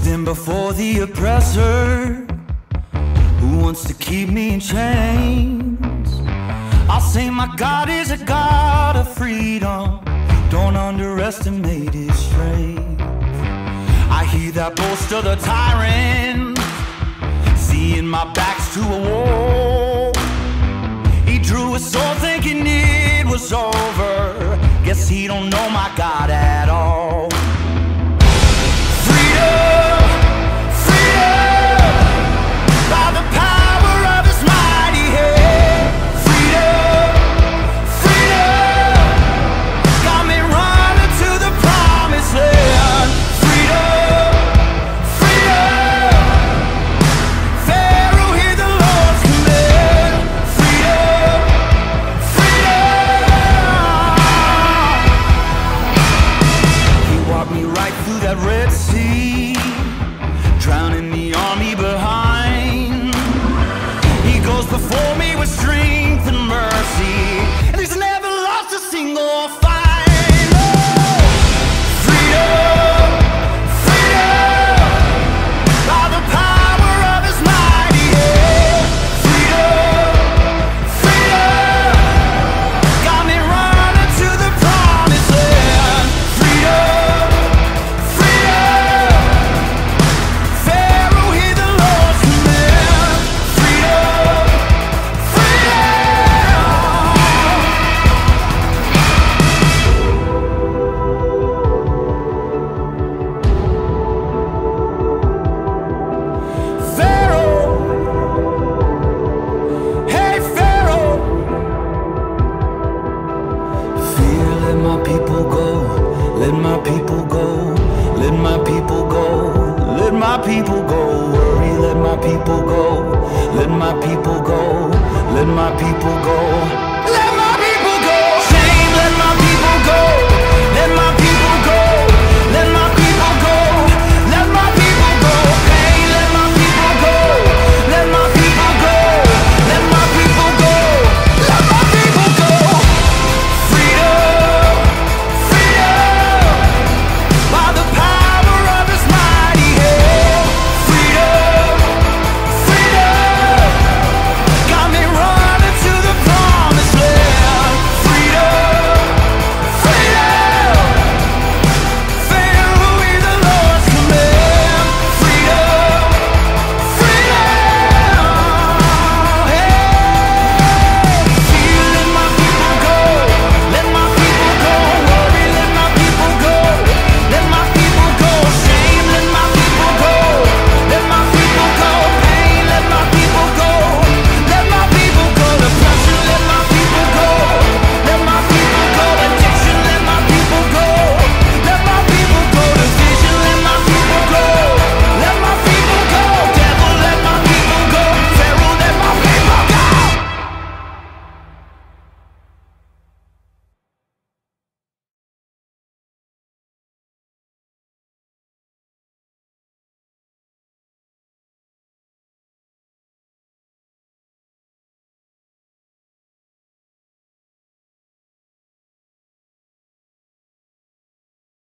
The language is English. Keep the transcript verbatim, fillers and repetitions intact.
stand before the oppressor who wants to keep me in chains. I'll say my God is a God of freedom. Don't underestimate his strength. I hear that boast of the tyrant, seeing my back's to a wall. He drew his sword thinking it was over. Guess he don't know my God at all. Freedom, freedom, by the power of his mighty hand. Freedom, freedom, got me running to the promised land. Freedom, freedom, Pharaoh, hear the Lord's command. Freedom, freedom. He walked me right through that Red Sea, drowning the army behind. He goes before me with strength and mercy, and he's never lost a single fight. Oh! Freedom, freedom, by the power of his mighty hand. Freedom, freedom, got me running to the promised land. Freedom, freedom, Pharaoh, hear the Lord's command. Freedom, Pharaoh, hey Pharaoh, fear, let my people go, let my people go, let my people go, let my people go. Worry, let my people go, let my people go, let my people go.